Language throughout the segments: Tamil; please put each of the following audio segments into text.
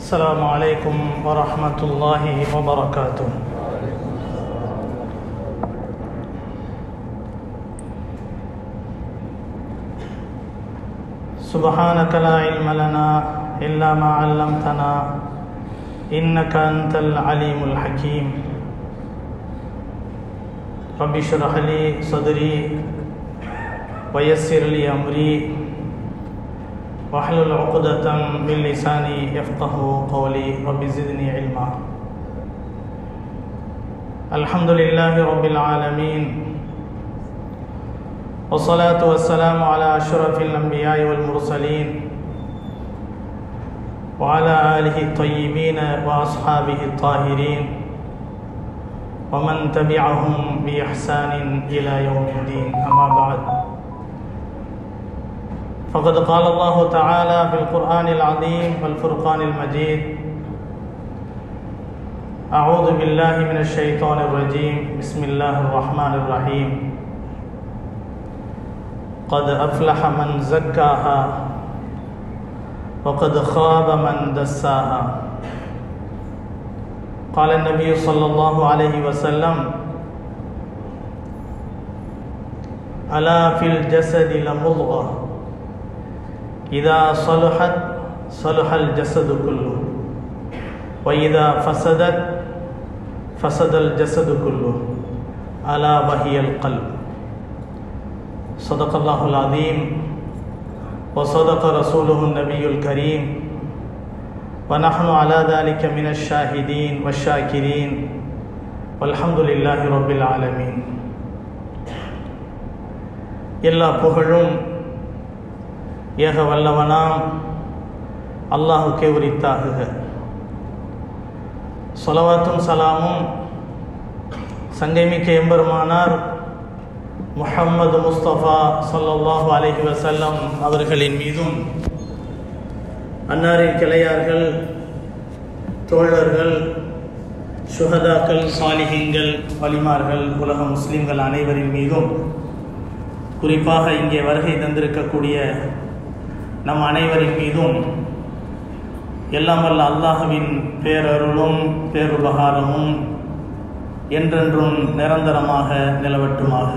السلام عليكم ورحمة الله وبركاته. سبحانك لا علم لنا إلا ما علمتنا إنك أنت العليم الحكيم. رب اشرح لي صدري ويسر لي أمري واحلل عقدة من لساني يفقهوا قولي. رب زدني علما. الحمد لله رب العالمين، والصلاة والسلام على أشرف الأنبياء والمرسلين وعلى آله الطيبين وأصحابه الطاهرين ومن تبعهم بإحسان إلى يوم الدين. أما بعد، فقد قال الله تعالى في القرآن العظيم والفرقان المجيد: أعوذ بالله من الشيطان الرجيم، بسم الله الرحمن الرحيم. قد أفلح من زكاها وقد خاب من دساها. قال النبي صلى الله عليه وسلم: ألا في الجسد لمضغة إذا صلحت صلح الجسد كله وإذا فسدت فسد الجسد كله ألا وهي القلب. صدق الله العظيم وصدق رسوله النبي الكريم ونحن على ذلك من الشاهدين والشاكرين والحمد لله رب العالمين. எல்லா புகழும் ஏக வல்லவனாம் அல்லாஹுக்கே உரித்தாகுக. ஸலவாத்தும் சலாமும் சங்கைமிக்க எம்பெருமானார் முஹம்மது முஸ்தபா ஸல்லல்லாஹு அலைஹி வஸல்லம் அவர்களின் மீதும், அன்னாரின் கிளையார்கள், தோழர்கள், சுஹதாக்கள், சாலிஹீன்கள், வலிமார்கள், உலக முஸ்லிம்கள் அனைவரின் மீதும், குறிப்பாக இங்கே வருகை தந்திருக்கக்கூடிய நம் அனைவரின் மீதும் எல்லாம் வல்ல அல்லாஹ்வின் பேரருளும் பேருபகாரமும் என்றென்றும் நிரந்தரமாக நிலவட்டுமாக.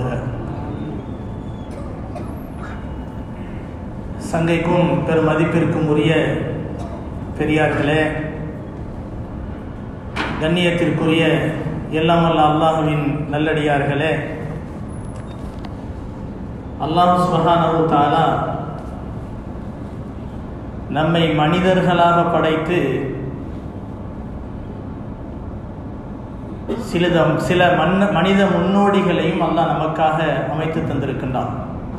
சங்கைக்கும் பெருமதிப்பிற்கும் உரிய பெரியார்களே, கண்ணியத்திற்குரிய எல்லாம் வல்ல அல்லாஹ்வின் நல்லடியார்களே, அல்லாஹ் சுப்ஹானஹு வ தஆலா நம்மை மனிதர்களாக படைத்து சில மனித முன்னோடிகளையும் அல்லாஹ் நமக்காக அமைத்து தந்திருக்கின்றான்.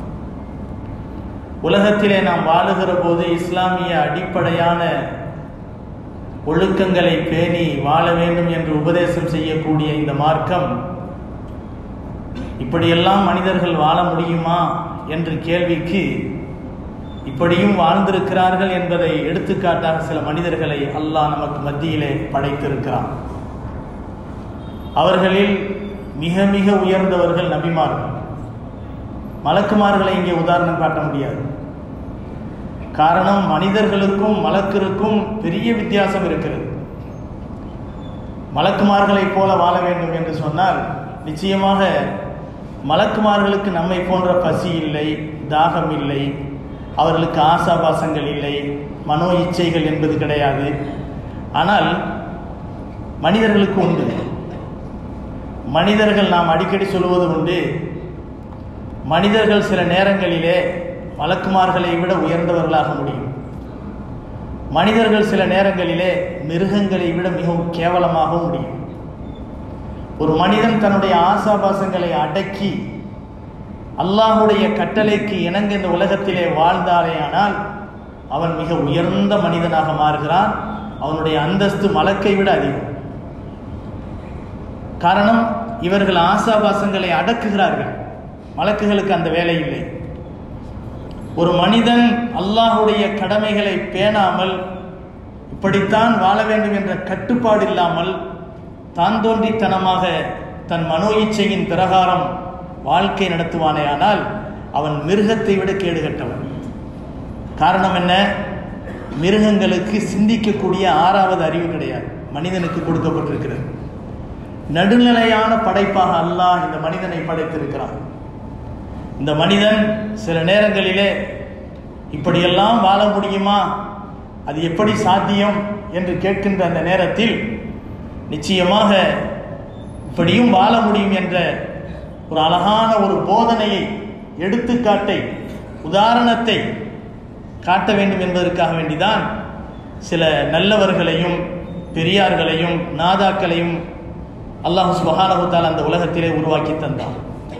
உலகத்திலே நாம் வாழுகிற போது இஸ்லாமிய அடிப்படையான ஒழுக்கங்களை பேணி வாழ வேண்டும் என்று உபதேசம் செய்யக்கூடிய இந்த மார்க்கம், இப்படியெல்லாம் மனிதர்கள் வாழ முடியுமா என்ற கேள்விக்கு இப்படியும் வாழ்ந்திருக்கிறார்கள் என்பதை எடுத்துக்காட்டாக சில மனிதர்களை அல்லாஹ் நமக்கு மத்தியிலே படைத்திருக்கிறான். அவர்களில் மிக மிக உயர்ந்தவர்கள் நபிமார்கள். மலக்குமார்களை இங்கே உதாரணம் காட்ட முடியாது. காரணம், மனிதர்களுக்கும் மலக்கிற்கும் பெரிய வித்தியாசம் இருக்கிறது. மலக்குமார்களைப் போல வாழ வேண்டும் என்று சொன்னால் நிச்சயமாக மலக்குமார்களுக்கு நம்மை போன்ற பசி இல்லை, தாகம் இல்லை, அவர்களுக்கு ஆசாபாசங்கள் இல்லை, மனோ இச்சைகள் என்பது கிடையாது. ஆனால் மனிதர்களுக்கு உண்டு. மனிதர்கள், நாம் அடிக்கடி சொல்வது உண்டு, மனிதர்கள் சில நேரங்களிலே மலக்குமார்களை விட உயர்ந்தவர்களாக முடியும். மனிதர்கள் சில நேரங்களிலே மிருகங்களை விட மிகவும் கேவலமாகவும் முடியும். ஒரு மனிதன் தன்னுடைய ஆசாபாசங்களை அடக்கி அல்லாஹுடைய கட்டளைக்கு இணங்க இந்த உலகத்திலே வாழ்ந்தாலேயானால் அவன் மிக உயர்ந்த மனிதனாக மாறுகிறான். அவனுடைய அந்தஸ்து மலக்கை விட அதிகம். காரணம், இவர்கள் ஆசாபாசங்களை அடக்குகிறார்கள். மலக்குகளுக்கு அந்த வேலை இல்லை. ஒரு மனிதன் அல்லாஹுடைய கடமைகளை பேணாமல், இப்படித்தான் வாழ வேண்டும் என்ற கட்டுப்பாடு இல்லாமல், தான் தோன்றித்தனமாக தன் மனோ இச்சையின் பிரகாரம் வாழ்க்கை நடத்துவானேயானால் அவன் மிருகத்தை விட கேடுகட்டவன். காரணம் என்ன? மிருகங்களுக்கு சிந்திக்கக்கூடிய 6வது அறிவு கிடையாது, மனிதனுக்கு கொடுக்கப்பட்டிருக்கிறது. நடுநிலையான படைப்பாக அல்லாஹ் இந்த மனிதனை படைத்திருக்கிறான். இந்த மனிதன் சில நேரங்களிலே இப்படியெல்லாம் வாழ முடியுமா, அது எப்படி சாத்தியம் என்று கேட்கின்ற அந்த நேரத்தில் நிச்சயமாக இப்படியும் வாழ முடியும் என்ற ஒரு அழகான ஒரு போதனையை, எடுத்துக்காட்டை, உதாரணத்தை காட்ட வேண்டும் என்பதற்காக வேண்டிதான் சில நல்லவர்களையும் பெரியார்களையும் நாதாக்களையும் அல்லாஹ் சுப்ஹானஹு தஆலா அந்த உலகத்திலே உருவாக்கி தந்தார்.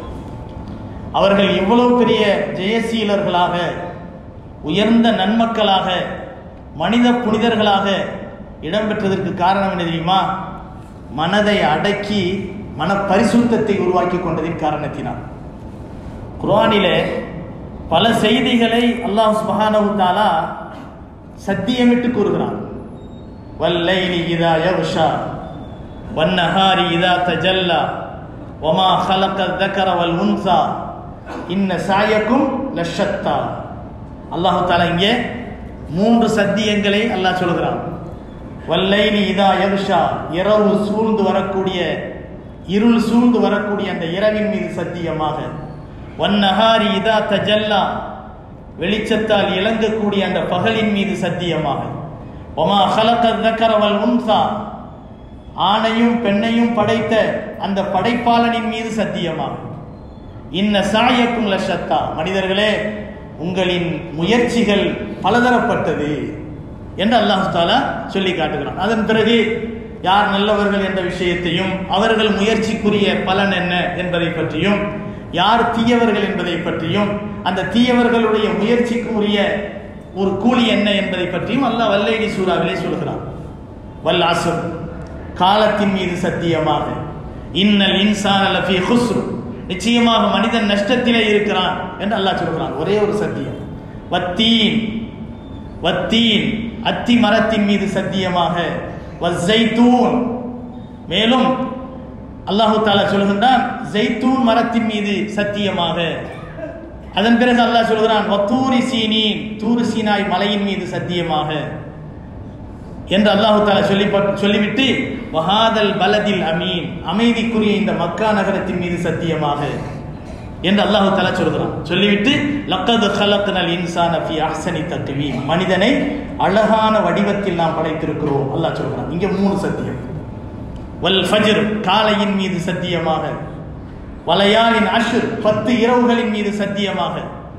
அவர்கள் இவ்வளவு பெரிய ஜெயசீலர்களாக, உயர்ந்த நன்மக்களாக, மனித புனிதர்களாக இடம்பெற்றதற்கு காரணம் என்ன தெரியுமா? மனதை அடக்கி மன பரிசுத்தத்தை உருவாக்கி கொண்டதின் காரணத்தினால். குர்ஆனிலே பல செய்திகளை அல்லாஹ் சுப்ஹானஹு தஆலா சத்தியமிட்டு கூறுகிறான். வல்லைலி இதா யக்ஷா வன்னஹாரி இதா தஜல்லா வமா ஹலகல் தக்கர வல் உன்சா இன்ன சாயக்கும் லஷத்தா. அல்லாஹ் தஆலா இங்கே 3 சத்தியங்களை அல்லாஹ் சொல்கிறான். வல்லைலி இதா யக்ஷா, இரவு சூழ்ந்து வரக்கூடிய, இருள் சூழ்ந்து வரக்கூடிய அந்த இரவின் மீது சத்தியமாக. வன்னஹாரி இதா தஜல்லா, வெளிச்சத்தால் இளங்கக்கூடிய அந்த பகலின் மீது சத்தியமாக. வமா ஹலகல் தக்கர வல் உன்சா, ஆணையும் பெண்ணையும் படைத்த அந்த படைப்பாளனின் மீது சத்தியமாக. இன்ன சாயக்கும் லஷத்தா, மனிதர்களே உங்களின் முயற்சிகள் பலதரப்பட்டது என்று அல்லாஹ் தஆலா சொல்லி காட்டுகிறான். அதன் பிறகு யார் நல்லவர்கள் என்ற விஷயத்தையும், அவர்கள் முயற்சிக்குரிய பலன் என்ன என்பதை பற்றியும், யார் தீயவர்கள் என்பதை பற்றியும், அந்த தீயவர்களுடைய முயற்சிக்கு உரிய ஒரு கூலி என்ன என்பதை பற்றியும் அல்லாஹ் வல்லைலி சூராவிலே சொல்கிறான். வல் அஸ்ர், காலத்தின் மீது சத்தியமாக. இன்னல் இன்சான லஃபீ குஸ்ர், நிச்சயமாக மனிதன் நஷ்டத்திலே இருக்கிறான் என்று அல்லாஹ் சொல்கிறான். ஒரே ஒரு சத்தியம். வத்தீன், வத்தீன், அத்தி மரத்தின் மீது சத்தியமாக. வஸ்ஸைத்தூன், மேலும் அல்லாஹு தஆலா சொல்கின்றான் ஜைத்தூன் மரத்தின் மீது சத்தியமாக. அதன் பிறகு அல்லாஹ் சொல்கிறான் வத்தூரி சீனீன், தூரு சீனாய் மலையின் மீது சத்தியமாக என்று அல்லாஹு தஆலா சொல்லிவிட்டு வஹாதல் பலதில் அமீன், அமைதிக்குரிய இந்த மக்கா நகரத்தின் மீது சத்தியமாக என்று அல்லாஹு தஆலா சொல்கிறான். சொல்லிவிட்டு லக்கத் ஹலக்னல் இன்சான ஃபீ அஹ்ஸனி தக்வீம், மனிதனை அழகான வடிவத்தில் நாம் படைத்திருக்கிறோம் அல்லாஹ் சொல்கிறான். இங்கே 3 சத்தியம். வல் ஃபஜ்ர், காலையின் மீது சத்தியமாக. வலயாலின் அஷ்ர், 10 இரவுகளின் மீது சத்தியமாக.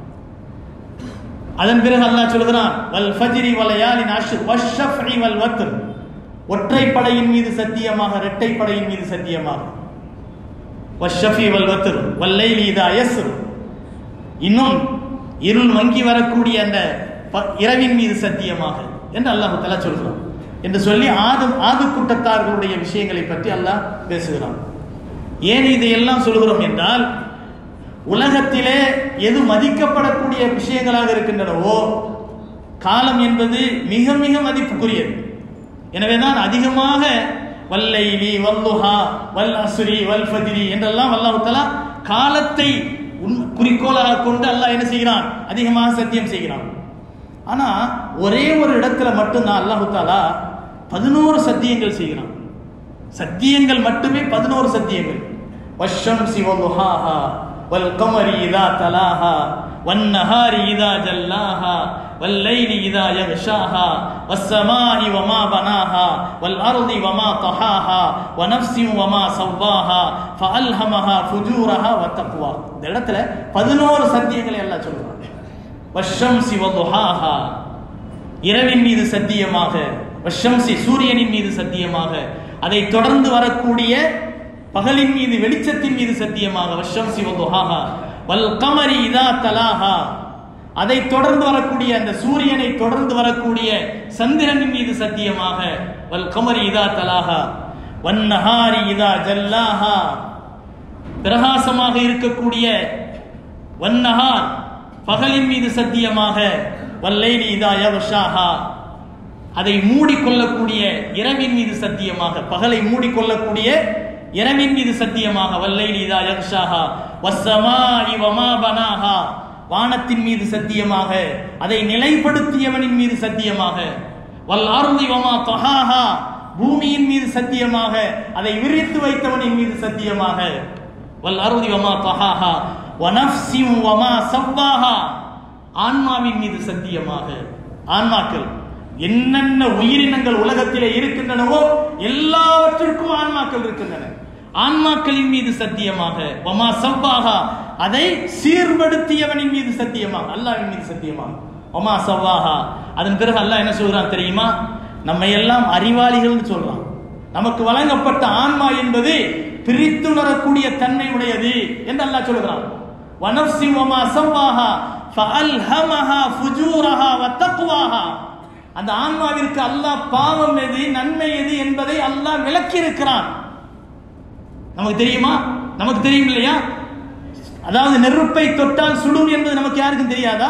அதன் பிறகு அல்லாஹ் சொல்கிறான் வல் ஃபஜ்ரி வலயாலின் அஷ்ர் வஷ்ஷஃப்இ வல் வத்ர், ஒற்றைப்படையின் மீது சத்தியமாக, இரட்டைப்படையின் மீது சத்தியமாக. வஷ்ஷஃபி வல் வத்ர் வல்லைலி இதா யஸ்ர், இன்னும் இருள் மங்கி வரக்கூடிய அந்த இரவின் மீது சத்தியமாக என்று அல்லாஹ் தஆலா சொல்கிறான். என்று சொல்லி ஆது கூட்டத்தார்களுடைய விஷயங்களை பற்றி அல்லாஹ் பேசுகிறான். ஏன் இதையெல்லாம் சொல்கிறோம் என்றால், உலகத்திலே எது மதிக்கப்படக்கூடிய விஷயங்களாக இருக்கின்றனவோ காலம் என்பது மிக மிக மதிப்புக்குரியது. எனவேதான் அதிகமாக வல்லைலி வல்லுஹா வல் அஸ்ரி வல் ஃபஜ்ரி என்றெல்லாம் அல்லாஹ் தஆலா காலத்தை குறிக்கோளாக கொண்டு அல்லாஹ் என்ன செய்கிறான், அதிகமாக சத்தியம் செய்கிறான். ஆனா ஒரே ஒரு இடத்துல மட்டும்தான் அல்லாஹ் தஆலா 11 சத்தியங்கள் செய்கிறான். சத்தியங்கள் மட்டுமே 11 சத்தியங்கள். வஷ்ஷம்ஸி வல்லுஹாஹா வல் கமரி இதா தலாஹா வன் நஹாரி இதா ஜல்லாஹா வல் லைலி இதா யக்ஷாஹா வஸ் ஸமாஇ வமா பனாஹா வல் அர்தி வமா தஹாஹா வ நஃப்ஸின் வமா ஸவ்வாஹா ஃபஅல்ஹமஹா ஃபுஜூரஹா வ தக்வா. இந்த இடத்துல 11 சத்தியங்களை அல்லாஹ் சொல்றான். வஷ்ஷம்ஸி வல்லுஹாஹா, இரவின் மீது சத்தியமாக. வஷ்ஷம்ஸி, சூரியனின் மீது சத்தியமாக. அதை தொடர்ந்து வரக்கூடிய பகலின் மீது, வெளிச்சத்தின் மீது சத்தியமாக. வஷ்ஷம்ஸி வல்லுஹாஹா வல் கமரி இதா தலாஹா, அதை தொடர்ந்து வரக்கூடிய அந்த சூரியனை தொடர்ந்து வரக்கூடிய சந்திரனின் மீது சத்தியமாக. வல் கமரி இதா தலாஹா வன் நஹாரி இதா ஜல்லாஹா, பிரகாசமாக இருக்கக்கூடிய வன் நஹார் பகலின் மீது சத்தியமாக. வல்லைலி இதா யக்ஷாஹா, அதை மூடிக்கொள்ளக்கூடிய இரவின் மீது சத்தியமாக. பகலை மூடிக்கொள்ளக்கூடிய இரவின் மீது சத்தியமாக. வல்லைலி இதா யக்ஷாஹா வஸ் ஸமாஇ வமா பனாஹா, வானத்தின் மீது சத்தியமாக, அதை நிலைப்படுத்தியவனின் மீது சத்தியமாக, வல் அர்தி வமா தஹாஹா, பூமியின் மீது சத்தியமாக, அதை விரித்து வைத்தவனின் மீது சத்தியமாக, வல் அர்தி வமா தஹாஹா வ நஃப்ஸின் வமா ஸவ்வாஹா, ஆன்மாவின் மீது சத்தியமாக. ஆன்மாக்கள் என்னென்ன உயிரினங்கள் உலகத்திலே இருக்கின்றனவோ எல்லாவற்றிற்கும் ஆன்மாக்கள் இருக்கின்றன. ஆன்மாக்களின் மீது சத்தியமாக, வமா ஸவ்வாஹா, அதை சீர்படுத்தியவனின் மீது சத்தியமாக, அல்லாஹ்வின் மீது சத்தியமாக, வமா ஸவ்வாஹா. அதன் பிறகு அல்லாஹ் என்ன சொல்றான் தெரியுமா? நம்ம எல்லாம் அறிவாளிகள் சொல்றான். நமக்கு வழங்கப்பட்ட ஆன்மா என்பது பிரித்துணரக்கூடிய தன்மை உடையது என்று அல்லாஹ் சொல்கிறான். வனஃப்ஸி வமா ஸவ்வாஹா ஃபஅல்ஹமஹா ஃபுஜூரஹா வ தக்வாஹா. அந்த ஆன்மாவிற்கு அல்லாஹ் பாவம் எது நன்மை எது என்பதை அல்லாஹ் விளக்கி இருக்கிறான். நமக்கு தெரியுமா? நமக்கு தெரியும் இல்லையா? அதாவது நெருப்பை தொட்டால் சுடும் என்பது நமக்கு யாருக்கும் தெரியாதா?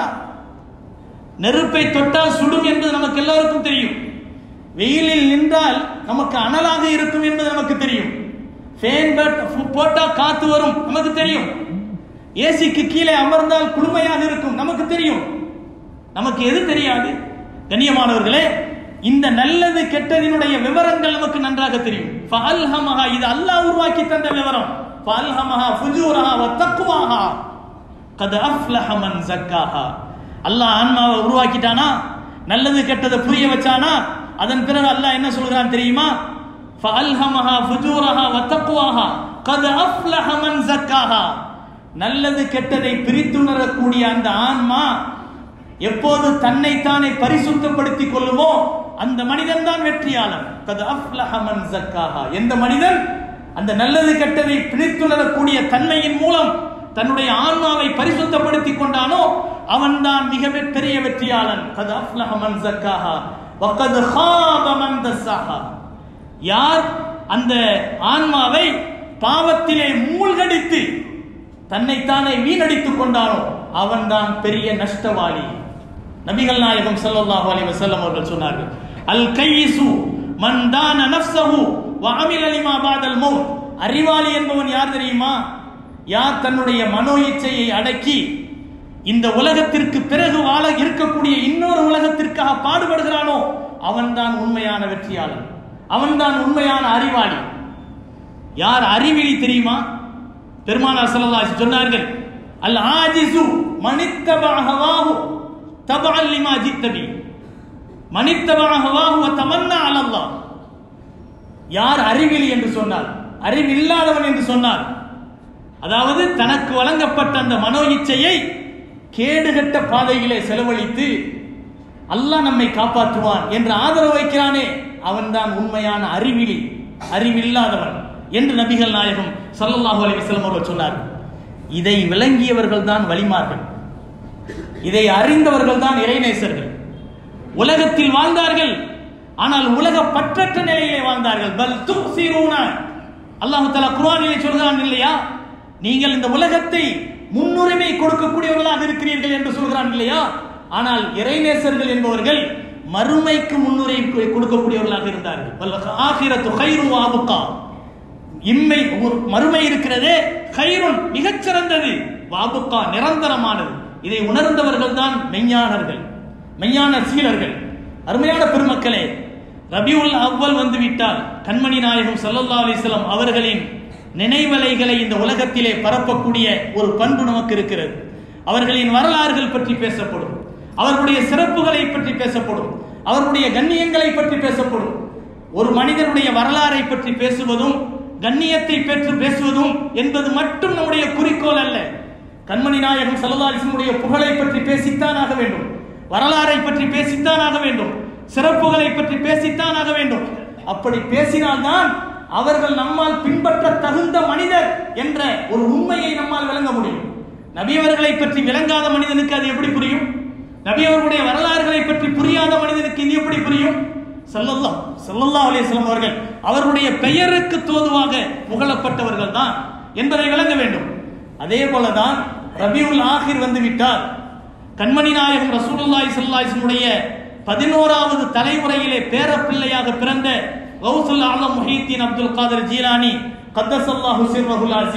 நெருப்பை தொட்டால் சுடும் என்பது நமக்கு எல்லாருக்கும் தெரியும். வெயிலில் நின்றால் நமக்கு அனலாக இருக்கும் என்பது நமக்கு தெரியும். ஃபேன் போட்டா காத்து வரும் நமக்கு தெரியும். ஏசிக்கு கீழே அமர்ந்தால் குளுமையாக இருக்கும் நமக்கு தெரியும். நமக்கு எது தெரியாது? கண்ணியமானவர்களே, இந்த நல்லது கெட்டதினுடைய விவரங்கள் நமக்கு நன்றாக தெரியும். ஃபஅல்ஹமஹா, இது அல்லாஹ் உருவாக்கி தந்த விவரம். ஃபஅல்ஹமஹா ஃபுஜூரஹா வ தக்வாஹா கத் அஃப்லஹ மன் ஸக்காஹா. அல்லாஹ் ஆன்மாவை உருவாக்கிட்டானா, நல்லது கெட்டதை புரிய வச்சானா, அதன் பிறகு அல்லாஹ் என்ன சொல்றான் தெரியுமா? ஃபஅல்ஹமஹா ஃபுஜூரஹா வ தக்வாஹா கத் அஃப்லஹ மன் ஸக்காஹா. நல்லது கெட்டதை பிரித்துணரக்கூடிய அந்த ஆன்மா எப்போது தன்னைத்தானே பரிசுத்தப்படுத்திக் கொள்ளுமோ அந்த மனிதன் தான் வெற்றியாளன். கத் அஃப்லஹ மன் ஸக்காஹா. எந்த மனிதன் அந்த நல்லது கெட்டதை பிரித்துணரக்கூடிய தன்மையின் மூலம் தன்னுடைய ஆன்மாவை பரிசுத்தப்படுத்திக் கொண்டானோ அவன்தான் மிக பெரிய வெற்றியாளன். கத் அஃப்லஹ மன் ஸக்காஹா வ கத் ஹாப மன் தஸ்ஸாஹா. யார் அந்த ஆன்மாவை பாவத்திலே மூழ்கடித்து தன்னைத்தானே வீணடித்துக் கொண்டானோ அவன்தான் பெரிய நஷ்டவாளி. நபிகள் நாயகம் ஸல்லல்லாஹு அலைஹி வஸல்லம் அவர்கள் சொன்னார்கள், அல் கையிசு மன் தான நஃப்ஸஹு வ அமில லிமா பஅதல் மௌத். அறிவாளி என்பவன் யார் தெரியுமா? யார் தன்னுடைய மனோ இச்சையை அடக்கி இந்த உலகத்திற்கு பிறகு வாழ இருக்கக்கூடிய இன்னொரு உலகத்திற்காக பாடுபடுகிறானோ அவன்தான் உண்மையான வெற்றியாளன், அவன்தான் உண்மையான அறிவாளி. யார் அறிவிலி தெரியுமா? பெருமானார் ஸல்லல்லாஹு அலைஹி சொன்னார்கள், அல் ஆஜிசு மனித்தபா ஹவாஹு தபஅன் லிமா ஜித்தபி மனித்தபா ஹவாஹு வ தமன்னா அலல்லாஹ். யார் அறிவிலி என்று சொன்னார், அறிவில்லாதவன் என்று சொன்னார். அதாவது தனக்கு வழங்கப்பட்ட அந்த மனோ இச்சையை கேடுகட்ட பாதையிலே செலவழித்து அல்லாஹ் நம்மை காப்பாற்றுவான் என்று ஆதரவு வைக்கிறானே அவன்தான் உண்மையான அறிவிலி, அறிவில்லாதவன் என்று நபிகள் நாயகம் ஸல்லல்லாஹு அலைஹி வஸல்லம் அவர்கள் சொன்னார். இதை விளங்கியவர்கள் தான் வலிமார்கள், இதை அறிந்தவர்கள் தான் இறைநேசர்கள். உலகத்தில் வாழ்ந்தார்கள், ஆனால் உலக பற்றற்ற நிலையிலே வாழ்ந்தார்கள். பல் துக்ஸிரூன, அல்லாஹ் தஆலா குர்ஆனிலே சொல்கிறான் இல்லையா, நீங்கள் இந்த உலகத்தை முன்னுரிமை கொடுக்கக்கூடியவர்களாக இருக்கிறீர்கள் என்று சொல்கிறான் இல்லையா. ஆனால் இறைநேசர்கள் என்பவர்கள் மறுமைக்கு முன்னுரிமை கொடுக்கக்கூடியவர்களாக இருந்தார்கள். வல் ஆகிரத்து கைரு வ அப்கா. இம்மை மறுமை இருக்கிறதே கைருன் மிகச்சிறந்தது, வாபுக்கா நிரந்தரமானது. இதை உணர்ந்தவர்கள் தான் மெய்ஞானர்கள், மெய்ஞான சீலர்கள். அருமையான பெருமக்களே, ரபியுல் அவ்வல் வந்து விட்டால் கண்மணி நாயகம் ஸல்லல்லாஹு அலைஹி வஸல்லம் அவர்களின் நினைவலைகளை இந்த உலகத்திலே பரப்பக்கூடிய ஒரு பண்பு நமக்கு இருக்கிறது. அவர்களின் வரலாறுகள் பற்றி பேசப்படும், அவர்களுடைய சிறப்புகளை பற்றி பேசப்படும், அவர்களுடைய கண்ணியங்களை பற்றி பேசப்படும். ஒரு மனிதனுடைய வரலாறை பற்றி பேசுவதும் கண்ணியத்தை பெற்று பேசுவதும் என்பது மட்டும் நம்முடைய குறிக்கோள் அல்ல. கண்மணி நாயகம் ஸல்லல்லாஹு அலைஹி வஸல்லம் புகழை பற்றி பேசித்தான் ஆக வேண்டும், வரலாறை பற்றி பேசித்தான் ஆக வேண்டும், சிறப்புகளை பற்றி பேசித்தான் ஆக வேண்டும். அப்படி பேசினால்தான் அவர்கள் நம்மால் பின்பற்ற தகுந்த மனிதர் என்ற ஒரு உண்மையை நம்மால் விளங்க முடியும். நபி அவர்களை பற்றி விளங்காத மனிதனுக்கு அது எப்படி புரியும்? நபி அவர்களுடைய வரலாறுகளை பற்றி புரியாத மனிதனுக்கு இது எப்படி புரியும்? ஸல்லல்லாஹு அலைஹி வஸல்லம் அவர்கள் அவர்களுடைய பெயருக்கு தோதுவாக புகழப்பட்டவர்கள் தான் என்பதை விளங்க வேண்டும். அதே போலதான் ரபியுல் ஆகிர் வந்து விட்டார். கண்மணி நாயகம் ரசூலுல்லாஹி ஸல்லல்லாஹு அலைஹி வஸல்லம் 11வது தலைமுறையிலே பேரப்பிள்ளையாக பிறந்த கௌசுல் ஆலம் முஹீத்தீன் அப்துல் காதர் ஜீலானி கத்தஸல்லாஹு சிர்ரஹுல் அஸீஸ்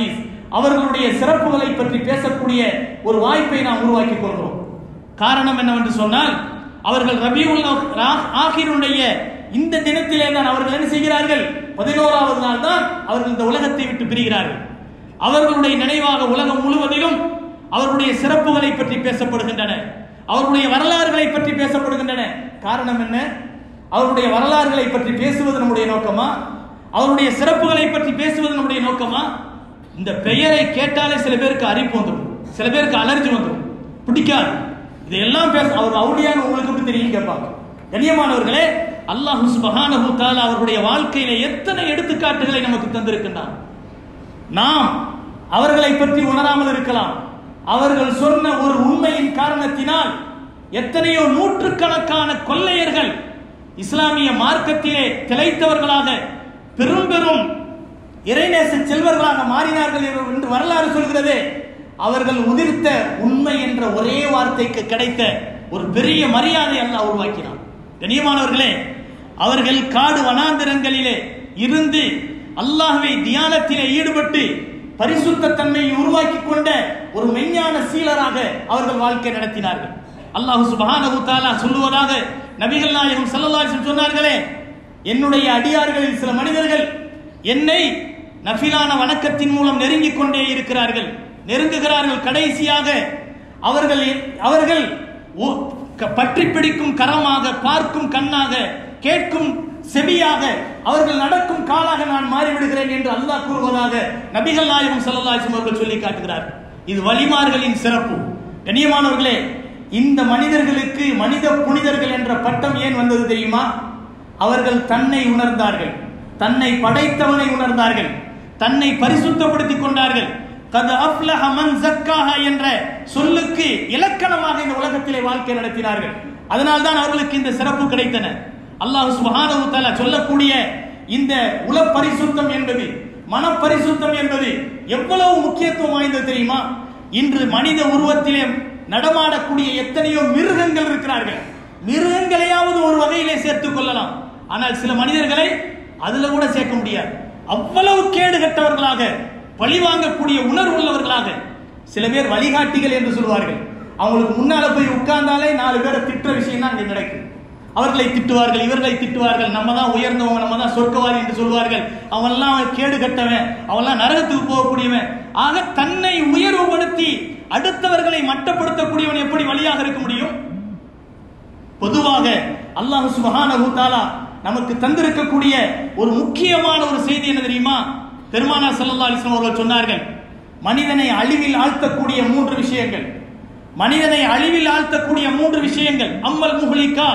அவர்களுடைய சிறப்புகளை பற்றி பேசக்கூடிய ஒரு வாய்ப்பை நாம் உருவாக்கிக் கொள்கிறோம். காரணம் என்னவென்று சொன்னால், அவர்கள் ரபியுல் ஆகிருடைய இந்த தினத்திலே தான் அவர்கள் என்ன செய்கிறார்கள்? 11வது நாள் தான் அவர்கள் இந்த உலகத்தை விட்டு பிரிகிறார்கள். அவர்களுடைய நினைவாக உலகம் முழுவதிலும் அவர்களுடைய சிறப்புகளை பற்றி பேசப்படுகின்றன, அவர்களுடைய வரலாறுகளை பற்றி பேசப்படுகின்றன. காரணம் என்ன? அவருடைய வரலாறுகளை பற்றி பேசுவது நம்முடைய நோக்கமா? அவருடைய சிறப்புகளை பற்றி பேசுவது நம்முடைய நோக்கமா? இந்த பெயரை கேட்டாலே சில பேருக்கு அரிப்பு வந்துடும், சில பேருக்கு அலர்ஜி வந்துடும், பிடிக்காது. இதையெல்லாம் பேச அவர் அவுலியான்னு உங்களுக்கு எப்படி தெரியும் கேட்பாங்க. கண்ணியமானவர்களே, அல்லாஹ் சுப்ஹானஹு வ தஆலா அவருடைய வாழ்க்கையில எத்தனை எடுத்துக்காட்டுகளை நமக்கு தந்திருக்கின்றார். நாம் அவர்களை பற்றி உணராமல் இருக்கலாம். அவர்கள் சொன்ன ஒரு உண்மையின் காரணத்தினால் எத்தனையோ நூற்றுக்கணக்கான கொள்ளையர்கள் இஸ்லாமிய மார்க்கத்திலே திளைத்தவர்களாக பெரும் பெரும் இறைநேச செல்வர்களாக மாறினார்கள் என்று வரலாறு சொல்கிறது. அவர்கள் உதிர்த்த உண்மை என்ற ஒரே வார்த்தைக்கு கிடைத்த ஒரு பெரிய மரியாதை அல்லாஹ் உருவாக்கினார். கண்ணியமானவர்களே, அவர்கள் காடு வனாந்திரங்களிலே இருந்து அல்லாஹ்வை தியானத்திலே ஈடுபட்டு பரிசுத்த தன்மையை உருவாக்கி கொண்ட ஒரு மெய்ஞான சீலராக அவர்கள் வாழ்க்கை நடத்தினார்கள். அல்லாஹ் சுப்ஹானஹு வ தஆலா சொல்லுவதாக நபிகள் நாயகம் ஸல்லல்லாஹு அலைஹி வஸல்லம் சொன்னார்களே, என்னுடைய அடியார்களில் சில மனிதர்கள் என்னை நஃபிலான வணக்கத்தின் மூலம் நெருங்கிக் கொண்டே இருக்கிறார்கள், நெருங்குகிறார்கள். கடைசியாக அவர்கள் பற்றி பிடிக்கும் கரமாக, பார்க்கும் கண்ணாக, கேட்கும் செவியாக, அவர்கள் நடக்கும் காலாக நான் மாறிவிடுகிறேன் என்று அல்லாஹ் கூறுவதாக நபிகள் நாயகம் ஸல்லல்லாஹு அலைஹி வஸல்லம் அவர்கள் சொல்லி காட்டுகிறார். இது வலிமார்களின் சிறப்பு. கண்ணியமானவர்களே, இந்த மனிதர்களுக்கு மனித புனிதர்கள் என்ற பட்டம் ஏன் வந்தது தெரியுமா? அவர்கள் தன்னை உணர்ந்தார்கள், தன்னை படைத்தவனை உணர்ந்தார்கள், தன்னை பரிசுத்தப்படுத்திக் கொண்டார்கள். கத் அஃப்லஹ மன் ஸக்காஹா என்ற சொல்லுக்கு இலக்கணமாக இந்த உலகத்திலே வாழ்க்கை நடத்தினார்கள். அதனால்தான் அவர்களுக்கு இந்த சிறப்பு கிடைத்தன. அல்லாஹ் சுப்ஹானஹு வ தஆலா சொல்லக்கூடிய இந்த உல பரிசுத்தம் என்பது, மன பரிசுத்தம் என்பது எவ்வளவு முக்கியத்துவம் வாய்ந்தது தெரியுமா? இன்று மனித உருவத்திலே நடமாடக்கூடிய எத்தனையோ மிருகங்கள் இருக்கிறார்கள். மிருகங்களையாவது ஒரு வகையிலே சேர்த்துக் கொள்ளலாம், ஆனால் சில மனிதர்களை அதுல கூட சேர்க்க முடியாது. அவ்வளவு கேடு கட்டவர்களாக, பழிவாங்கக்கூடிய உணர்வு உள்ளவர்களாக. சில பேர் வழிகாட்டிகள் என்று சொல்வார்கள். அவங்களுக்கு முன்னால போய் உட்கார்ந்தாலே 4 பேரை திட்டுற விஷயம் தான் இங்க நடக்கும். அவர்களை திட்டுவார்கள், இவர்களை திட்டுவார்கள். நம்ம தான் உயர்ந்தவங்க, நம்ம தான் சொர்க்கவாதி என்று சொல்வார்கள். அவன்லாம் கேடு கட்டவன், அவன்லாம் நரகத்துக்கு போகக்கூடியவன். ஆக தன்னை உயர்வுபடுத்தி அடுத்தவர்களை மட்டப்படுத்தக்கூடியவன் எப்படி வழியாக இருக்க முடியும்? பொதுவாக அல்லாஹ் சுப்ஹானஹு வ தஆலா நமக்கு தந்திருக்கக்கூடிய ஒரு முக்கியமான ஒரு செய்தி என்ன தெரியுமா? பெருமானார் ஸல்லல்லாஹு அலைஹி வஸல்லம் அவர்கள் சொன்னார்கள், மனிதனை அழிவில் ஆழ்த்தக்கூடிய 3 விஷயங்கள், மனிதனை அழிவில் ஆழ்த்தக்கூடிய 3 விஷயங்கள், அம்மல் முஹ்லிகா,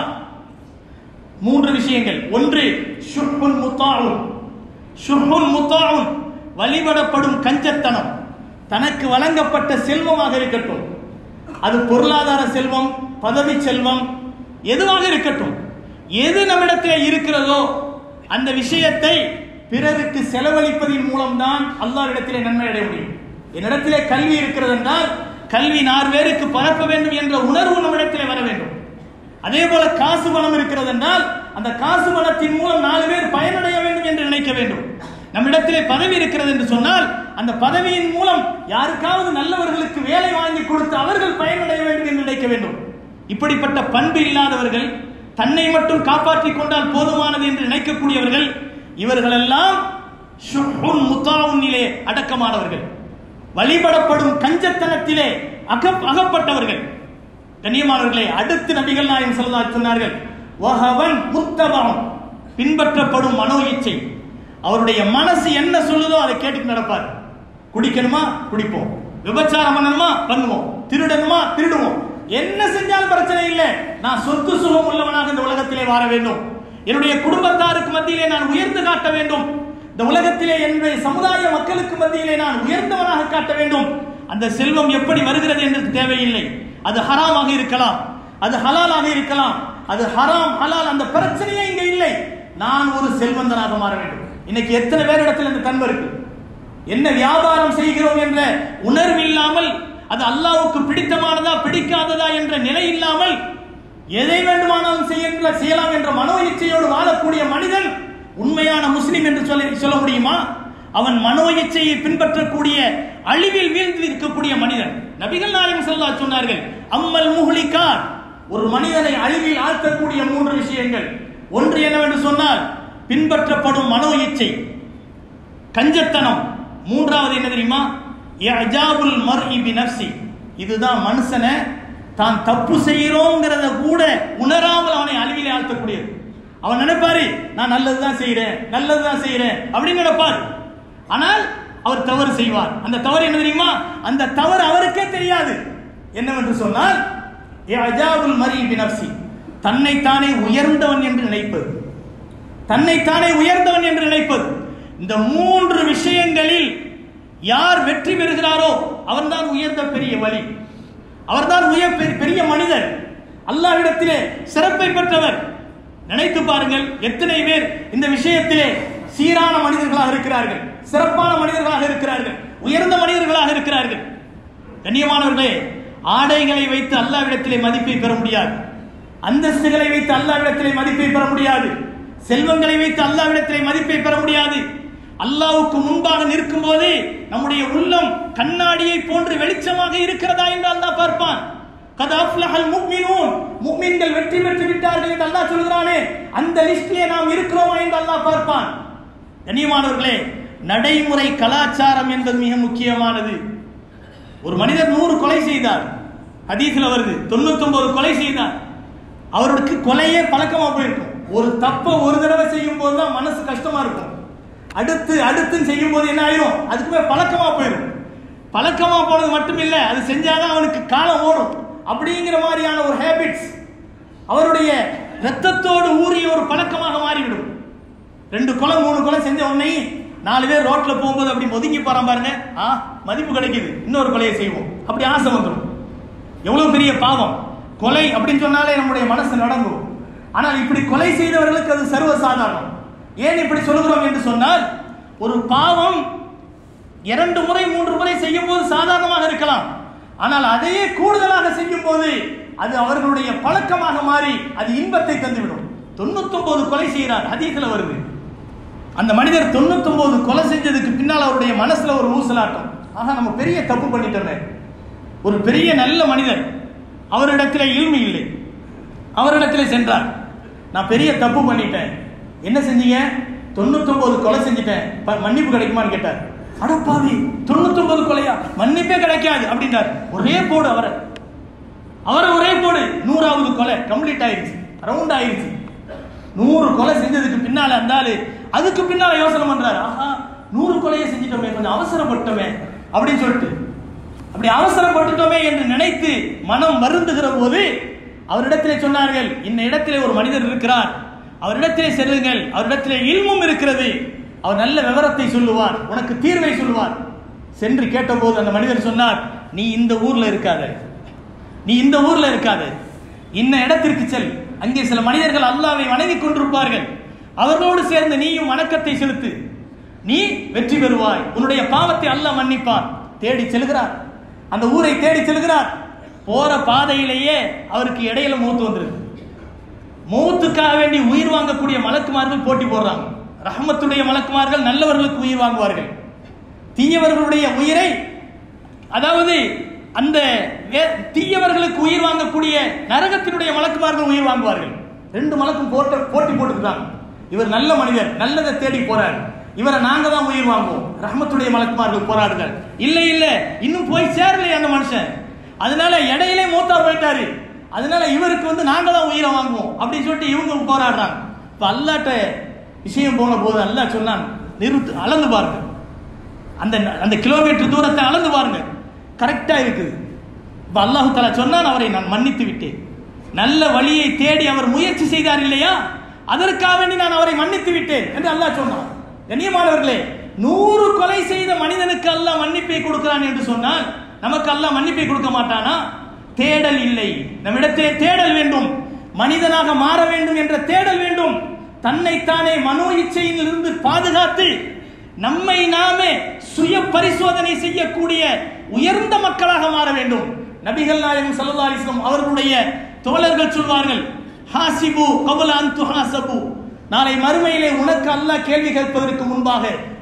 3 விஷயங்கள். ஒன்று ஷுஹுல் முத்தாஉன், ஷுஹுல் முத்தாஉன் வழிபடப்படும் கஞ்சத்தனம். தனக்கு வழங்கப்பட்ட செல்வமாக இருக்கட்டும், அது பொருளாதார செல்வம், பதவி செல்வம், எதுவாக இருக்கட்டும், எது நம்மிடத்திலே இருக்கிறதோ அந்த விஷயத்தை பிறருக்கு செலவழிப்பதின் மூலம்தான் அல்லாஹ்விடத்திலே நன்மை அடைய முடியும். என்னிடத்திலே கல்வி இருக்கிறது என்றால் கல்வி 4 பேருக்கு பரப்ப வேண்டும் என்ற உணர்வு நம்மிடத்திலே வர வேண்டும். அதே போல காசு பணம் இருக்கிறது என்றால் அந்த காசு பணத்தின் மூலம் 4 பேர் பயனடைய வேண்டும் என்று நினைக்க வேண்டும். நம்மிடத்திலே பதவி இருக்கிறது என்று சொன்னால் அந்த பதவியின் மூலம் யாருக்காவது நல்லவர்களுக்கு வேலை வாங்கி கொடுத்து அவர்கள் பயனடைய வேண்டும் என்று நினைக்க வேண்டும். இப்படிப்பட்ட பண்பு இல்லாதவர்கள், தன்னை மட்டும் காப்பாற்றிக் கொண்டால் போதுமானது என்று நினைக்கக்கூடியவர்கள், இவர்களெல்லாம் ஷுஹுல் முத்தாவுனிலே அடக்கமானவர்கள், வழிபடப்படும் கஞ்சத்தனத்திலே அகப்பட்டவர்கள். கண்ணியமானவர்களே, அடுத்து நபிகள் நாயகம் ஸல்லல்லாஹு அலைஹி சொன்னார்கள், வஹவன் முத்தபம், பின்பற்றப்படும் மனோ இச்சை. அவருடைய மனசு என்ன சொல்லுதோ அதை கேட்டு நடப்பார். குடிக்கணுமா குடிப்போம், விபச்சாரம் பண்ணணுமா பண்ணுவோம், திருடணுமா திருடுவோம், என்ன செஞ்சாலும் பிரச்சனை இல்லை, நான் சொத்து சுகம் உள்ளவனாக இந்த உலகத்திலே வாழ வேண்டும், என்னுடைய குடும்பத்தாருக்கு மத்தியிலே நான் உயர்ந்து காட்ட வேண்டும், இந்த உலகத்திலே என்னுடைய சமுதாய மக்களுக்கு மத்தியிலே நான் உயர்ந்தவனாக காட்ட வேண்டும். அந்த செல்வம் எப்படி வருகிறது என்று தேவையில்லை. அது ஹராமாக இருக்கலாம், அது ஹலாலாக இருக்கலாம், அது ஹராம் ஹலால் அந்த பிரச்சனையே இங்க இல்லை. நான் ஒரு செல்வந்தனாக மாற வேண்டும். இன்னைக்கு எத்தனை பேர் இடத்துல இந்த தன்மை இருக்கு? என்ன வியாபாரம் செய்கிறோம் என்ற உணர்வு இல்லாமல், அது அல்லாஹ்வுக்கு பிடித்தமானதா பிடிக்காததா என்ற நிலை இல்லாமல் எதை வேண்டுமானாலும் செய்யலாம் என்ற மனோ இச்சையோடு வாழக்கூடிய மனிதன் உண்மையான முஸ்லிம் என்று சொல்ல முடியுமா? அவன் மனோ இச்சையை பின்பற்றக்கூடிய அழிவில் வீழ்ந்து இருக்கக்கூடிய மனிதன். நபிகள் நாயகம் ஸல்லல்லாஹு அலைஹி சொன்னார்கள், அம்மல் முஹ்லிகான், ஒரு மனிதனை அழிவில் ஆழ்த்தக்கூடிய 3 விஷயங்கள். ஒன்று என்னவென்று சொன்னால் பின்பற்றப்படும் மனோ இச்சை, கஞ்சத்தனம். மூன்றாவது என்ன தெரியுமா? இஅஜாபுல் மர்இ பினஃப்ஸி, இதுதான் மனுஷனை தான் தப்பு செய்கிறோங்கிறத கூட உணராமல் அவனை அழிவிலே ஆழ்த்தக்கூடியது. அவன் நினைப்பாரு, நான் நல்லதுதான் செய்யறேன் அப்படின்னு நினைப்பார். ஆனால் அவர் தவறு செய்வார். அந்த தவறு என்ன தெரியுமா? அந்த தவறு அவருக்கே தெரியாது. என்னவென்று சொன்னால் இஅஜாபுல் மர்இ பினஃப்ஸி, தன்னைத்தானே உயர்ந்தவன் என்று நினைப்பது, இந்த 3 விஷயங்களில் யார் வெற்றி பெறுகிறாரோ அவன்தான் உயர்ந்த பெரிய வழி, அவர்தான் பெரிய மனிதர், அல்லாஹ்விடத்திலே சிறப்பை பெற்றவர். நினைத்து பாருங்கள், எத்தனை பேர் இந்த விஷயத்திலே சீரான மனிதர்களாக இருக்கிறார்கள், சிறப்பான மனிதர்களாக இருக்கிறார்கள், உயர்ந்த மனிதர்களாக இருக்கிறார்கள். கண்ணியமானவர்களே, ஆடைகளை வைத்து அல்லாஹ்விடத்திலே மதிப்பை பெற முடியாது, அந்தஸ்துகளை வைத்து அல்லாஹ்விடத்திலே மதிப்பை பெற முடியாது, செல்வங்களை வைத்து அல்லாஹ்விடத்திலே மதிப்பை பெற முடியாது. அல்லாஹ்வுக்கு முன்பாக நிற்கும் போது நம்முடைய உள்ளம் கண்ணாடியை போன்று வெளிச்சமாக இருக்கிறதா என்று அல்லாஹ் பார்ப்பான். கத் அஃப்லஹல் முஃமினூன், முஃமின்கள் வெற்றி பெற்று விட்டார்கள் என்று அல்லாஹ் சொல்கிறானே, அந்த லிஸ்டிலே நாம் இருக்கிறோமா என்று அல்லாஹ் பார்ப்பான். கண்ணியமானவர்களே, நடைமுறை கலாச்சாரம் என்பது மிக முக்கியமானது. ஒரு மனிதர் 100 கொலை செய்தார், ஹதீஸ்ல வருது, 99 கொலை செய்தார். அவருக்கு கொலையே பழக்கமா போயிருக்கும். ஒரு தப்ப ஒரு தடவை செய்யும் போதுதான் மனசு கஷ்டமா இருக்கும், அடுத்து செய்யும் போது என்ன ஆயிரும், அதுக்குமே பழக்கமா போயிடும். பழக்கமா போனது மட்டும் இல்ல, அது செஞ்சாதான் அவனுக்கு காலம் ஓடும் அப்படிங்கிற மாதிரியான ஒரு ஹேபிட்ஸ் அவருடைய ரத்தத்தோடு ஊறிய ஒரு பழக்கமாக மாறிவிடும். 2 கொலை 3 கொலை செஞ்ச உடனே 4 பேர் ரோட்ல போகும்போது அப்படி ஒதுங்கி போறான் பாருங்க, மதிப்பு கிடைக்குது, இன்னொரு கொலையை செய்வோம், அப்படி ஆசை வந்துடும். எவ்வளவு பெரிய பாவம்! கொலை அப்படின்னு சொன்னாலே நம்முடைய மனசு நடங்கும். ஆனால் இப்படி கொலை செய்தவர்களுக்கு அது சர்வசாதாரணம். ஏன் இப்படி சொல்கிறோம் என்று சொன்னால், ஒரு பாவம் 2 முறை 3 முறை செய்யும் போது சாதாரணமாக இருக்கலாம், ஆனால் அதையே கூடுதலாக செய்யும் போது அது அவர்களுடைய பழக்கமாக மாறி அது இன்பத்தை தந்துவிடும். 99 கொலை செய்கிறார், ஹதீஸ்ல வருது. அந்த மனிதர் 99 கொலை செஞ்சதுக்கு பின்னால் அவருடைய மனசுல ஒரு ஊசலாட்டம், நம்ம பெரிய தப்பு பண்ணிட்டோமே. ஒரு பெரிய நல்ல மனிதர், அவரிடத்திலே இல்மு இல்லை, அவரிடத்திலே சென்றார், நான் பெரிய தப்பு பண்ணிட்டேன். என்ன செஞ்சீங்க? 99 கொலை செஞ்சுட்டேன், மன்னிப்பு கிடைக்குமான்னு கேட்டார். அடப்பாவி, 99 கொலையா? மன்னிப்பே கிடைக்காது அப்படின்றார். ஒரே போடு அவரை ஒரே போடு. 100வது கொலை கம்ப்ளீட் ஆயிருச்சு, ரவுண்ட் ஆயிருச்சு. 100 கொலை செஞ்சதுக்கு பின்னால இருந்தாலும் அதுக்கு பின்னால யோசனை பண்றாரு, 100 கொலையை செஞ்சிட்டோமே, கொஞ்சம் அவசரப்பட்டோமே அப்படின்னு சொல்லிட்டு, அப்படி அவசரப்பட்டுட்டோமே என்று நினைத்து மனம் வருந்துகிற போது அவரிடத்திலே சொன்னார்கள், இந்த இடத்திலே ஒரு மனிதர் இருக்கிறார், அவரிடத்திலே செல்லுங்கள், அவரிடத்திலே இல்மும் இருக்கிறது, அவர் நல்ல விவரத்தை சொல்லுவார், உனக்கு தீர்வை சொல்லுவார். சென்று கேட்டபோது அந்த மனிதர் சொன்னார், நீ இந்த ஊர்ல இருக்காத, இன்ன இடத்திற்கு செல், அங்கே சில மனிதர்கள் அல்லாஹ்வை வணங்கிக் கொண்டிருப்பார்கள், அவர்களோடு சேர்ந்து நீயும் வணக்கத்தை செலுத்து, நீ வெற்றி பெறுவாய், உன்னுடைய பாவத்தை அல்லாஹ் மன்னிப்பான். தேடி செல்கிறார், அந்த ஊரை தேடி செல்கிறார். போற பாதையிலேயே அவருக்கு இடையில மௌத்து வந்துருக்கு. மௌத்துக்காக வேண்டி உயிர் வாங்கக்கூடிய மலக்குமார்கள் போட்டி போடுறாங்க. ரஹமத்துடைய மலக்குமார்கள் நல்லவர்களுக்கு உயிர் வாங்குவார்கள், தீயவர்களுடைய உயிரை, அதாவது அந்த தீயவர்களுக்கு உயிர் வாங்கக்கூடிய நரகத்தினுடைய மலக்குமார்கள் உயிர் வாங்குவார்கள். 2 மலக்கும் போட்டி போட்டுக்கிறாங்க. இவர் நல்ல மனிதர், நல்லதை தேடி போறார், இவரை நாங்க தான் உயிர் வாங்குவோம். ரஹமத்துடைய மலக்குமார்கள் போராடுகள், இல்ல இன்னும் போய் சேரலையே அந்த மனுஷன், அதனால இடையிலே மூத்தா போயிட்டாரு, அதனால இவருக்கு நாங்க தான் உயிரை வாங்குவோம் அப்படின்னு சொல்லிட்டு இவங்க போராடுறாங்க. இப்ப அல்லாட்ட விஷயம் போன போது அல்லாஹ் சொன்னான், நிறுத்து, அளந்து பாருங்க, அந்த கிலோமீட்டர் தூரத்தை அளந்து பாருங்க, கரெக்டா இருக்குது. இப்ப அல்லாஹ் தஆலா சொன்னான், அவரை நான் மன்னித்து விட்டேன். நல்ல வழியை தேடி அவர் முயற்சி செய்தார் இல்லையா, அதற்காக வேண்டி நான் அவரை மன்னித்து விட்டேன் என்று அல்லாஹ் சொன்னான். கண்ணியமானவர்களே, 100 கொலை செய்த மனிதனுக்கு அல்லாஹ் மன்னிப்பை கொடுக்கிறான் என்று சொன்னால் நமக்கு அல்லாஹ் மன்னிப்பை கொடுக்க மாட்டானா? தேடல் இல்லை, நம்மிடத்தே தேடல் வேண்டும், மனிதனாக மாற வேண்டும் என்ற தேடல் வேண்டும். தன்னைத்தானே மனோ இச்சையிலிருந்து பாதுகாத்து நம்மை நாமே சுய பரிசோதனை செய்யக்கூடிய உயர்ந்த மக்களாக மாற வேண்டும். நபிகள் நாயகம் ஸல்லல்லாஹு அலைஹி வஸல்லம் அவர்களுடைய தோழர்கள் சொல்வார்கள், ஹாசிபு கபல அன் துஹாசபு, நாளை மறுமையிலே உனக்கு அல்லாஹ் கேள்வி கேட்பதற்கு முன்பாக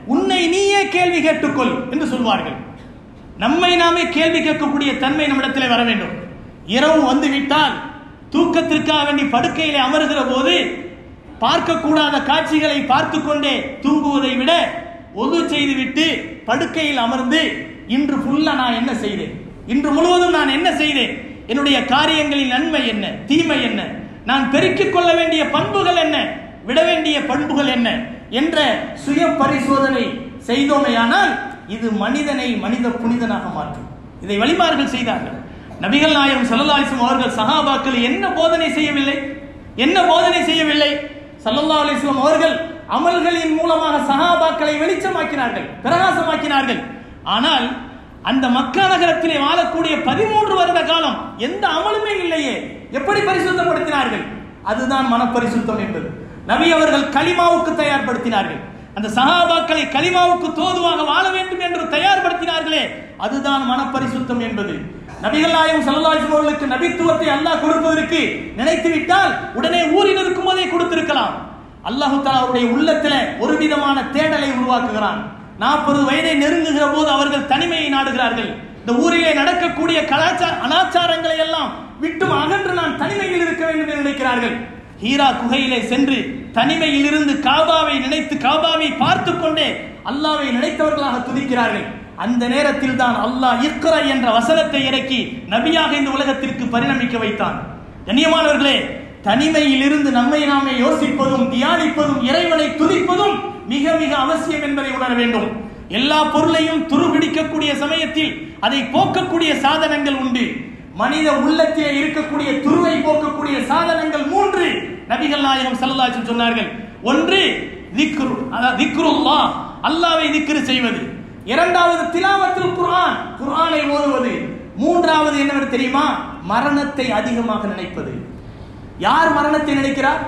உன்னை நீயே கேள்வி கேட்டுக்கொள் என்று சொல்வார்கள். நம்மை நாமே கேள்வி கேட்கக்கூடிய தன்மை நம்மிடத்தில் வர வேண்டும். இரவு வந்துவிட்டால் தூக்கத்திற்காக வேண்டி படுக்கையிலே அமர்கிற போது பார்க்கக்கூடாத காட்சிகளை பார்த்து கொண்டே தூங்குவதை விட ஒது செய்துவிட்டு படுக்கையில் அமர்ந்து இன்று ஃபுல்லா நான் என்ன செய்தேன், இன்று முழுவதும் நான் என்ன செய்தேன், என்னுடைய காரியங்களின் நன்மை என்ன, தீமை என்ன, நான் பெருக்கிக் கொள்ள வேண்டிய பண்புகள் என்ன, விட வேண்டிய பண்புகள் என்ன என்ற சுய பரிசோதனை செய்தோமையானால் இது மனிதனை மனித புனிதனாக மாற்றும். இதை வலிமார்கள் செய்தார்கள். நபிகள் நாயகம் ஸல்லல்லாஹு அலைஹி வஸல்லம் அவர்கள் சஹாபாக்கள் என்ன போதனை செய்யவில்லை, என்ன போதனை செய்யவில்லை? ஸல்லல்லாஹு அலைஹி வஸல்லம் அவர்கள் அமல்களின் மூலமாக சஹாபாக்களை வெளிச்சமாக்கினார்கள், பிரகாசமாக்கினார்கள். ஆனால் அந்த மக்கா நகரத்திலே வாழக்கூடிய 13 வருட காலம் எந்த அமலுமே இல்லையே, எப்படி பரிசுத்தப்படுத்தினார்கள்? அதுதான் மனப்பரிசுத்தம் என்பது. நபி அவர்கள் கலிமாவுக்கு தயார்படுத்தினார்கள். அந்த சஹாபாக்களை கலிமாவுக்கு தோதுவாக வாழ வேண்டும் என்று தயார்படுத்தினார்களே, அதுதான் மனப்பரிசுத்தம் என்பது. நபிகள் நாயகம் ஸல்லல்லாஹு அலைஹி வஸல்லம் அவர்களுக்கு நபித்துவத்தை அல்லாஹ் கொடுப்பதற்கு நினைத்து விட்டால் உடனே ஊரில் இருக்கும் போதே கொடுத்திருக்கலாம். அல்லாஹ் தஆலா அவருடைய உள்ளத்தில் ஒரு விதமான தேடலை உருவாக்குகிறான். 40 வயதை நெருங்குகிற போது அவர்கள் தனிமையை நாடுகிறார்கள். இந்த ஊரிலே நடக்கக்கூடிய அனாச்சாரங்களை எல்லாம் விட்டு அகன்று நான் தனிமையில் இருக்க வேண்டும் என்று நினைக்கிறார்கள். ஹீரா குகையிலே சென்று தனிமையில் இருந்து காபாவை நினைத்து காபாவை பார்த்து கொண்டே அல்லாஹ்வை நினைத்தவர்களாக துதிக்கிறார்கள். அந்த நேரத்தில் தான் அல்லாஹ் இக்ரா என்ற வசனத்தை இறக்கி நபியாக இந்த உலகத்திற்கு பரிணமிக்க வைத்தான். கண்ணியமானவர்களே, தனிமையில் இருந்து நம்மை நாமே யோசிப்பதும் தியானிப்பதும் இறைவனை துதிப்பதும் மிக மிக அவசியம் என்பதை உணர வேண்டும். எல்லா பொருளையும் துருபிடிக்கக்கூடிய சமயத்தில் அதை போக்கக்கூடிய சாதனங்கள் உண்டு. மனித உள்ளத்திலே இருக்கக்கூடிய துருவை போக்கக்கூடிய சாதனங்கள் 3 நபிகள் நாயகம் ஸல்லல்லாஹு அலைஹி வஸல்லம் சொன்னார்கள். ஒன்று திக்ரு, திக்ருல்லாஹ், அல்லாஹ்வை திக்ர் செய்வது. இரண்டாவது திலாவத்துல் குர்ஆன், குர்ஆனை ஓதுவது. மூன்றாவது என்னவென்று தெரியுமா? மரணத்தை அதிகமாக நினைப்பது. யார் மரணத்தை நினைக்கிறார்?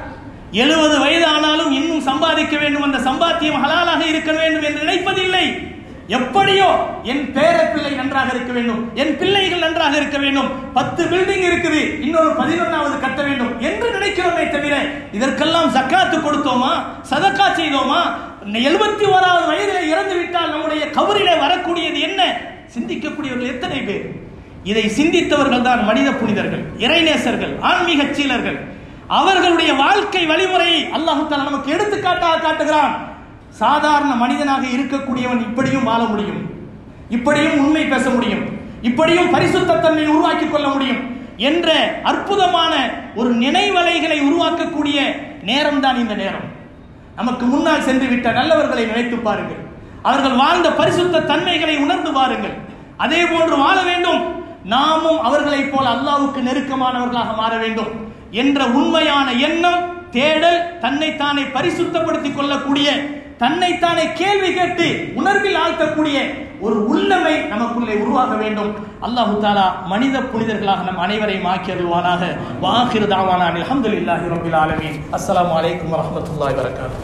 70 வயது ஆனாலும் இன்னும் சம்பாதிக்க வேண்டும், அந்த சம்பாத்தியம் ஹலாலாக இருக்க வேண்டும் என்று நினைப்பதில்லை. எப்படியோ என் பேரப்பிள்ளை நன்றாக இருக்க வேண்டும், என் பிள்ளைகள் நன்றாக இருக்க வேண்டும், 10 பில்டிங் இருக்குது, இன்னொரு 11வது கட்ட வேண்டும் என்று நினைக்கிறோமே தவிர இதற்கெல்லாம் ஜக்காத்து கொடுத்தோமா, சதக்கா செய்தோமா? 71வது வயதில் இறந்து விட்டால் நம்முடைய கபரிலே வரக்கூடியது என்ன? சிந்திக்கக்கூடியவர்கள் எத்தனை பேர்? இதை சிந்தித்தவர்கள் தான் மனித புனிதர்கள், இறைநேசர்கள், ஆன்மீக சீலர்கள். அவர்களுடைய வாழ்க்கை வழிமுறையை அல்லாஹ் தஆலா நமக்கு எடுத்துக்காட்டாக காட்டுகிறான். சாதாரண மனிதனாக இருக்கக்கூடியவன் இப்படியும் வாழ முடியும், இப்படியும் உண்மை பேச முடியும், இப்படியும் பரிசுத்த தன்மை உருவாக்கி கொள்ள முடியும் என்ற அற்புதமான ஒரு நினைவலைகளை உருவாக்கக்கூடிய நேரம் தான் இந்த நேரம். நமக்கு முன்னால் சென்று விட்ட நல்லவர்களை நினைத்து பாருங்கள், அவர்கள் வாழ்ந்த பரிசுத்த தன்மைகளை உணர்ந்து பாருங்கள். அதே போன்று வாழ வேண்டும். நாமும் அவர்களைப் போல அல்லாஹ்வுக்கு நெருக்கமானவர்களாக மாற வேண்டும் என்ற உண்மையான எண்ணம், தேடல், தன்னைத்தானே பரிசுத்தப்படுத்திக் கொள்ளக்கூடிய, தன்னைத்தானே கேள்வி கேட்டு உணர்வில் ஆழ்த்தக்கூடிய ஒரு உள்ளமை நமக்குள்ளே உருவாக வேண்டும். அல்லாஹ் தஆலா மனித புனிதர்களாக நம் அனைவரையும் ஆக்கியருள்வானாக. வாஹிரு தாவானா அல்ஹம்துலில்லாஹி ரப்பில் ஆலமீன். அஸ்ஸலாமு அலைக்கும் வரஹ்மத்துல்லாஹி வபரகாத்துஹு.